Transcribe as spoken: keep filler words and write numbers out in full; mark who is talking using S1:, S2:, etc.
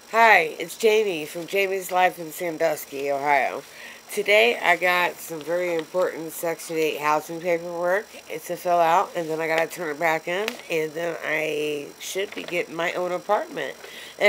S1: Hi, it's Jamie from Jamie's Life in Sandusky, Ohio. Today I got some very important Section eight housing paperwork to fill out, and then I got to turn it back in, and then I should be getting my own apartment.